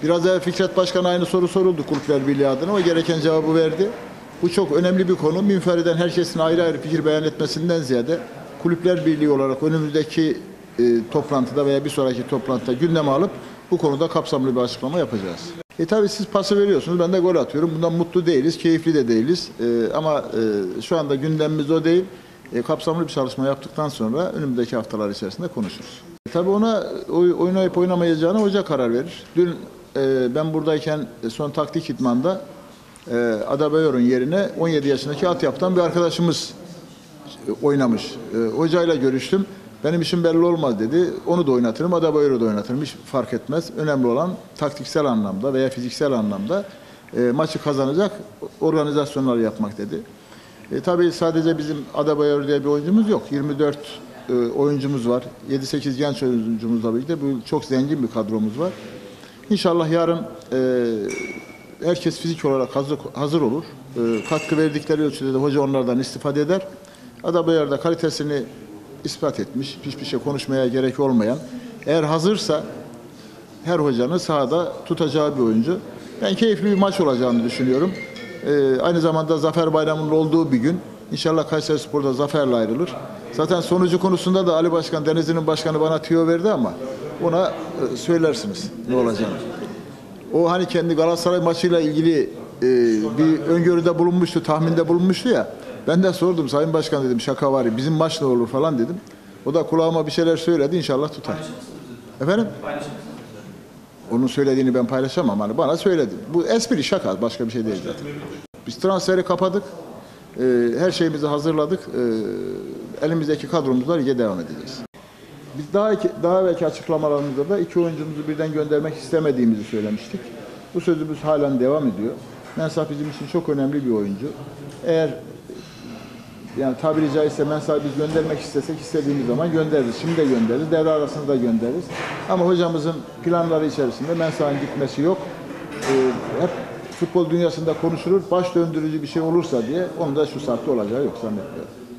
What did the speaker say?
Biraz evvel Fikret Başkan aynı soru soruldu Kulüpler Birliği adına. O gereken cevabı verdi. Bu çok önemli bir konu. Münferiden herkesin ayrı ayrı fikir beyan etmesinden ziyade Kulüpler Birliği olarak önümüzdeki toplantıda veya bir sonraki toplantıda gündeme alıp bu konuda kapsamlı bir açıklama yapacağız. Tabii siz pası veriyorsunuz, ben de gol atıyorum. Bundan mutlu değiliz, keyifli de değiliz. Ama şu anda gündemimiz o değil. Kapsamlı bir çalışma yaptıktan sonra önümüzdeki haftalar içerisinde konuşuruz. Tabii ona oynayıp oynamayacağına hoca karar verir. Dün ben buradayken son taktik idmanda Adebayor'un yerine 17 yaşındaki altyapıdan bir arkadaşımız oynamış. Hocayla görüştüm. Benim işim belli olmaz dedi. Onu da oynatırım, Adebayor'u da oynatırım. Hiç fark etmez. Önemli olan taktiksel anlamda veya fiziksel anlamda maçı kazanacak organizasyonlar yapmak dedi. Tabii sadece bizim Adebayor diye bir oyuncumuz yok. 24 oyuncumuz var. 7-8 genç oyuncumuzla birlikte bu çok zengin bir kadromuz var. İnşallah yarın herkes fizik olarak hazır olur. Katkı verdikleri ölçüde de hoca onlardan istifade eder. Adebayor da kalitesini ispat etmiş. Hiçbir şey konuşmaya gerek olmayan. Eğer hazırsa her hocanın sahada tutacağı bir oyuncu. Ben keyifli bir maç olacağını düşünüyorum. Aynı zamanda Zafer Bayramı'nın olduğu bir gün. İnşallah Kayserispor'da zaferle ayrılır. Zaten sonucu konusunda da Ali Başkan, Denizli'nin başkanı bana tüyo verdi ama ona söylersiniz ne olacağını. O hani kendi Galatasaray maçıyla ilgili bir öngörüde bulunmuştu, tahminde bulunmuştu ya. Ben de sordum, Sayın Başkan dedim, şaka var ya, bizim maç ne olur falan dedim. O da kulağıma bir şeyler söyledi, inşallah tutar. Efendim? Onun söylediğini ben paylaşamam, hani bana söyledi. Bu espri, şaka, başka bir şey değil zaten. Biz transferi kapadık, her şeyimizi hazırladık, elimizdeki kadromuzla lige devam edeceğiz. Biz daha evvelki açıklamalarımızda da 2 oyuncumuzu birden göndermek istemediğimizi söylemiştik. Bu sözümüz halen devam ediyor. Mensah bizim için çok önemli bir oyuncu. Eğer yani tabiri caizse Mensah'ı biz göndermek istesek istediğimiz zaman göndeririz. Şimdi de göndeririz, devre arasında da göndeririz. Ama hocamızın planları içerisinde Mensah'ın gitmesi yok. Hep futbol dünyasında konuşulur, baş döndürücü bir şey olursa diye, onun da şu saatte olacağı yok zannetmiyorum.